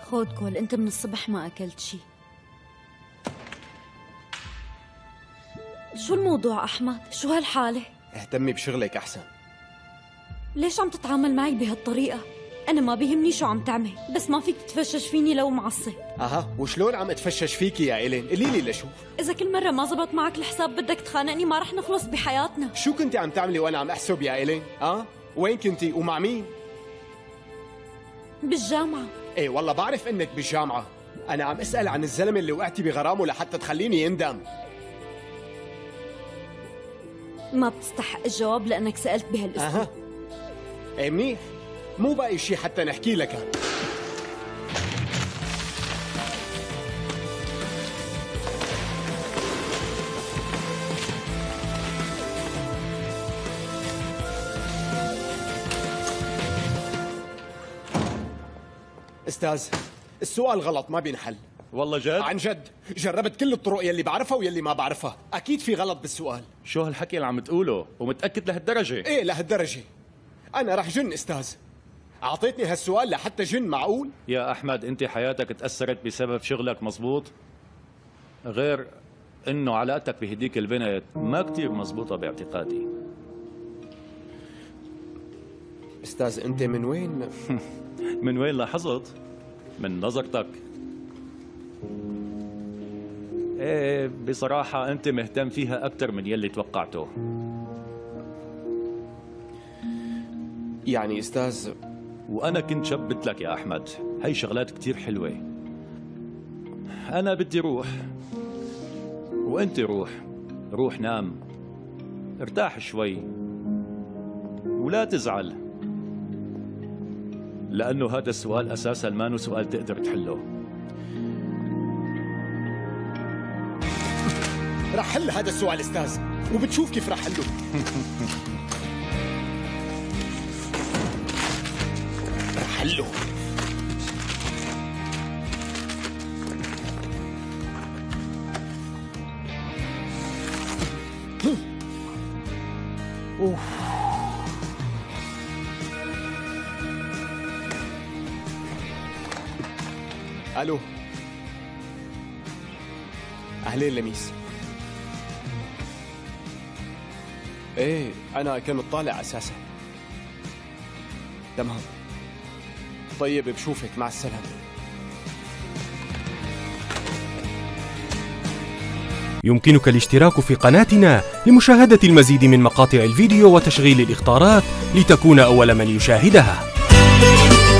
خود كول، انت من الصبح ما اكلت شي. شو الموضوع احمد؟ شو هالحالة؟ اهتمي بشغلك احسن. ليش عم تتعامل معي بهالطريقة؟ انا ما بيهمني شو عم تعمل، بس ما فيك تتفشش فيني لو معصب. اها، وشلون عم اتفشش فيكي يا إيلين؟ قولي لي لشوف. اذا كل مرة ما زبط معك الحساب بدك تخانقني ما رح نخلص بحياتنا. شو كنتي عم تعملي وانا عم احسب يا إيلين؟ وين كنتي ومع مين؟ بالجامعة. ايه والله بعرف انك بالجامعة. انا عم اسأل عن الزلمة اللي وقعتي بغرامه لحتى تخليني يندم. ما بتستحق الجواب لانك سألت بهالاسلوب. ايه منيح، مو باقي شي حتى نحكي لك. استاذ، السؤال غلط ما بينحل. والله جد؟ عن جد، جربت كل الطرق يلي بعرفها ويلي ما بعرفها، اكيد في غلط بالسؤال. شو هالحكي اللي عم تقوله؟ ومتأكد لهالدرجة؟ ايه لهالدرجة. انا رح جن استاذ. اعطيتني هالسؤال لحتى جن، معقول؟ يا احمد انت حياتك تأثرت بسبب شغلك، مزبوط؟ غير انه علاقتك بهديك البنت ما كتير مزبوطة باعتقادي. استاذ انت من وين؟ من وين لاحظت؟ من نظرتك. ايه بصراحة انت مهتم فيها اكتر من يلي توقعته. يعني استاذ، وانا كنت شبت لك يا احمد، هي شغلات كتير حلوة. انا بدي روح وانت روح نام، ارتاح شوي ولا تزعل، لأنه هذا السؤال أساساً ما سؤال تقدر تحله. رح حل هذا السؤال استاذ، وبتشوف كيف رح حله. رح حله. الو، اهلين لميس. ايه انا كنت طالع اساسا. تمام، طيب بشوفك، مع السلامه. يمكنك الاشتراك في قناتنا لمشاهدة المزيد من مقاطع الفيديو وتشغيل الإخطارات لتكون أول من يشاهدها.